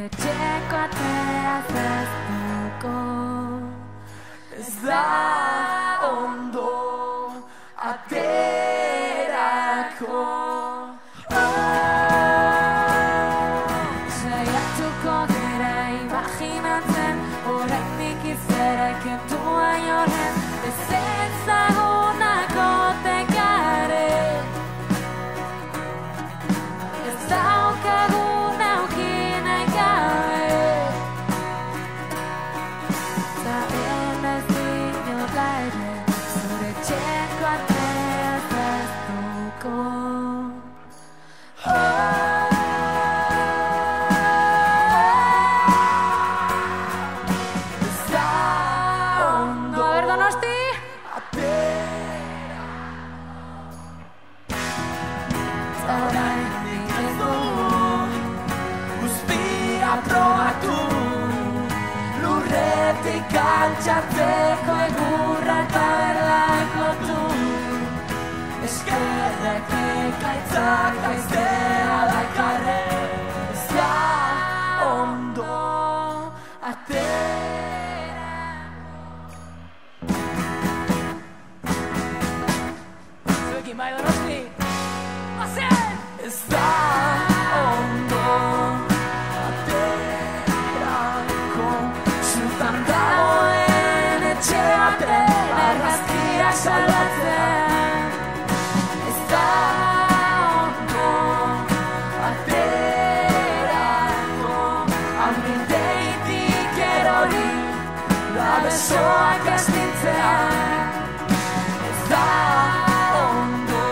zure txeko atea zaztuko. Ez da ondo aterako. Saiatuko gara imaginatzen, oraindik izera kentua joren, ez ezagunako tekare. Ez daukagun auki nahi gabe, eta ez dinola ere, zure txeko atea zaztuko. Lurretik altxatzeko egurra eta berlak lotu. Eskerrak ekaitzak aiztea dakarre. Ez da ondo aterako. Zuekin bai Donosti. Ozen! Ez da ondo argazkiak salatzen. Ez da ondo aterako. Amildeitik erori da besoak astintzean. Ez da ondo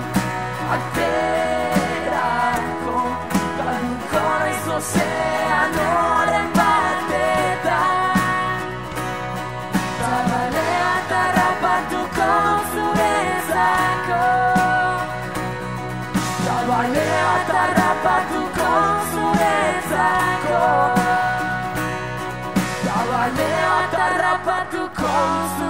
aterako. Galduko naiz ozeanoren batetan. Balea tarrapatuko zuretzako. Balea tarrapatuko zuretzako.